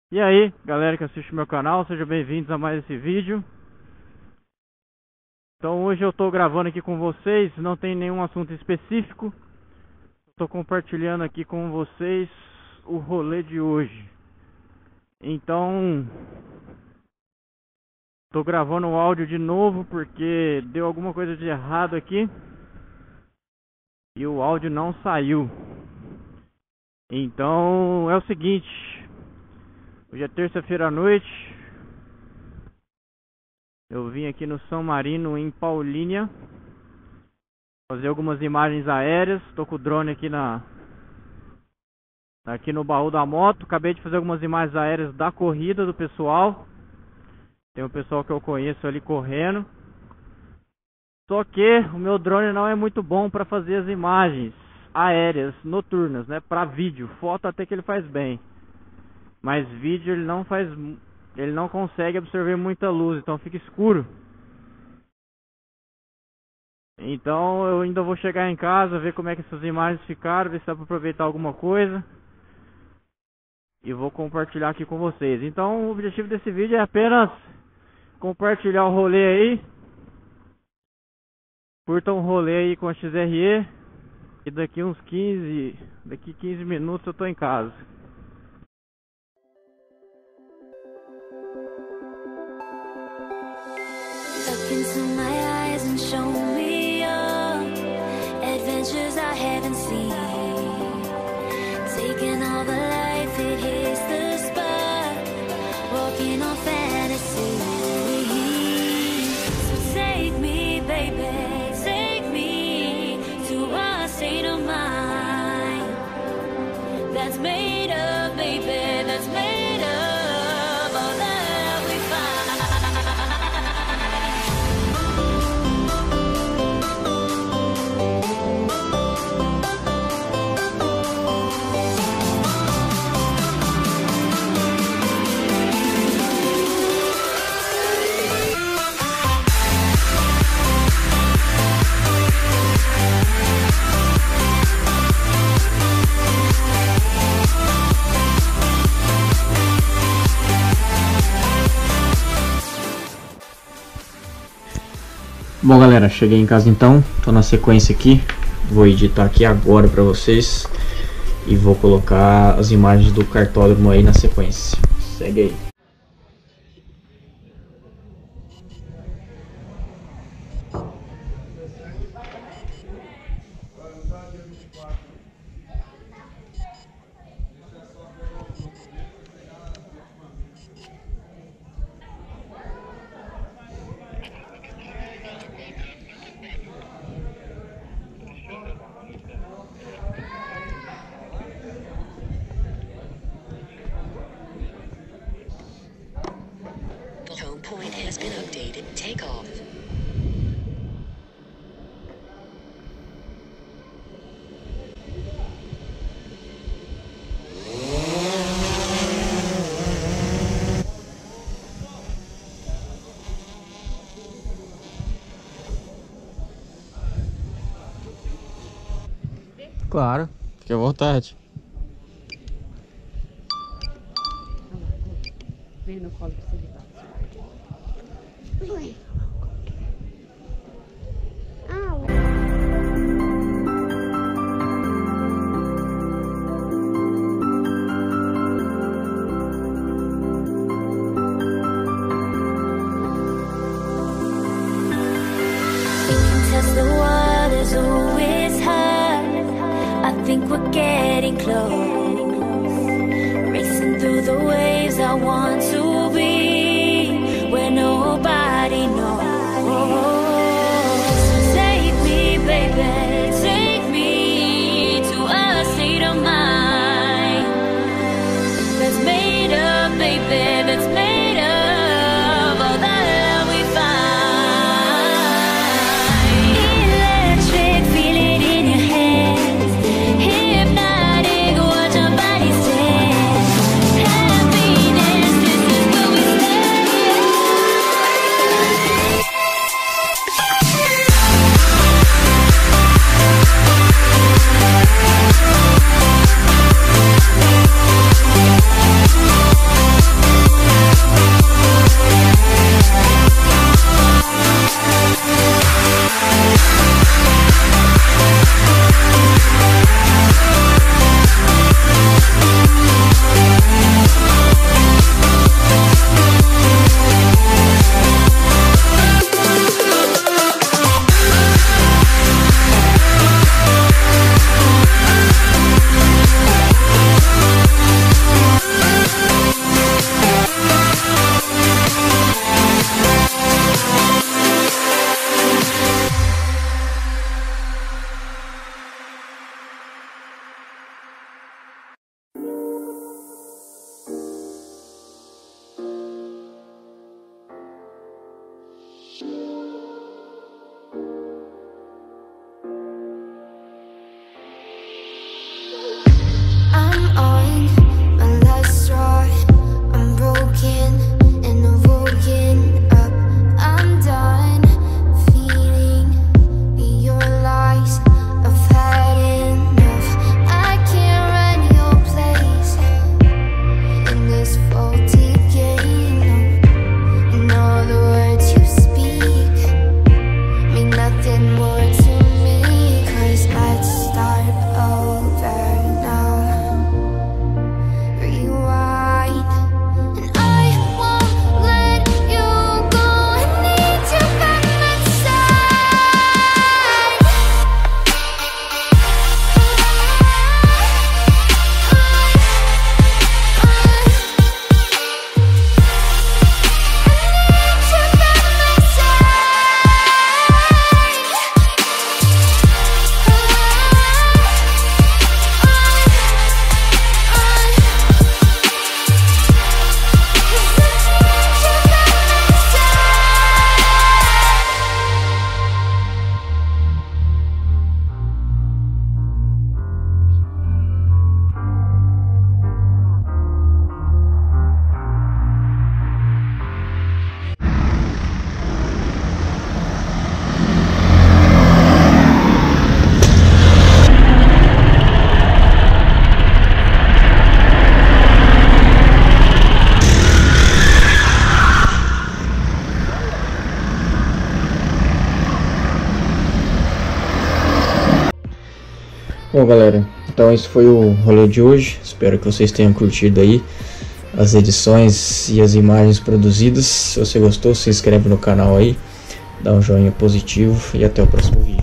E aí, galera que assiste meu canal, sejam bem-vindos a mais esse vídeo. Então hoje eu tô gravando aqui com vocês, não tem nenhum assunto específico. Tô compartilhando aqui com vocês o rolê de hoje. Então, tô gravando o áudio de novo porque deu alguma coisa de errado aqui e o áudio não saiu. Então é o seguinte, hoje é terça-feira à noite. Eu vim aqui no São Marino, em Paulínia, fazer algumas imagens aéreas. Tô com o drone aqui no baú da moto. Acabei de fazer algumas imagens aéreas da corrida do pessoal. Tem um pessoal que eu conheço ali correndo. Só que o meu drone não é muito bom para fazer as imagens aéreas noturnas, né? Para vídeo, foto até que ele faz bem, mas vídeo ele não consegue absorver muita luz, então fica escuro. Então eu ainda vou chegar em casa, ver como é que essas imagens ficaram, ver se dá para aproveitar alguma coisa e vou compartilhar aqui com vocês. Então o objetivo desse vídeo é apenas compartilhar o rolê aí. Curtam o rolê aí com a XRE e daqui 15 minutos eu tô em casa. Look into my eyes and show me adventures I haven't seen. Taking all the life, it hits the spot. Walking on fantasy. So take me, baby, take me to a state of mind that's made of, baby, that's made of all that we find. Bom, galera, cheguei em casa então, tô na sequência aqui, vou editar aqui agora pra vocês e vou colocar as imagens do cartódromo aí na sequência. Segue aí. Home point has been updated. Take off. Claro, fique à vontade. Vem no colo pra você levar. Ui. Au. Test the waters, oh it's hot. I think we're getting close. Racing through the waves, I want to be where nobody knows. So take me, baby, take me to a state of mind that's made of, baby, that's made of all that we find. Electric, feel it in your hands. Hypnotic, watch your body stand. Happiness, this is where we stay. Bom, galera, então esse foi o rolê de hoje. Espero que vocês tenham curtido aí as edições e as imagens produzidas. Se você gostou, se inscreve no canal aí, dá um joinha positivo e até o próximo vídeo.